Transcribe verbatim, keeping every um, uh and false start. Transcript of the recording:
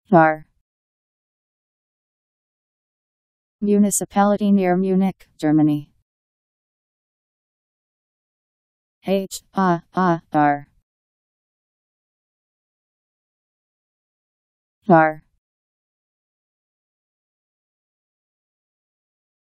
Haar. Municipality near Munich, Germany. H A A R. Haar.